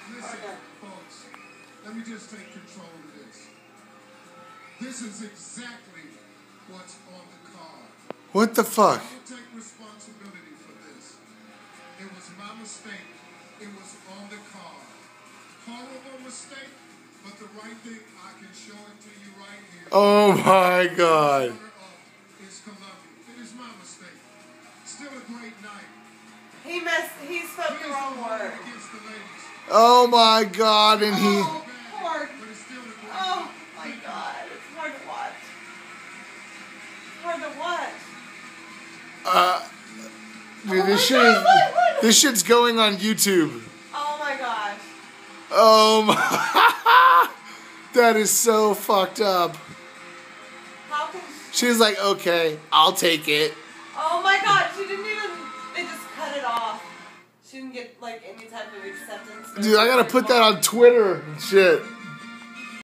Listen, folks, let me just take control of this. This is exactly what's on the card. What the fuck? I will take responsibility for this. It was my mistake. It was on the card. Horrible mistake, but the right thing, I can show it to you right here. Oh my God. It's Colombia. It is my mistake. Still a great night. He spoke the wrong word. Oh my God, and he... Oh, poor. Oh my God, it's hard to watch. It's hard to watch. Dude, this shit's going on YouTube. Oh my gosh. Oh my... That is so fucked up. How can She's like, okay, I'll take it. Oh my God, she didn't even, they just cut it off. She didn't get like any type of acceptance. Dude, I gotta put that on Twitter and shit.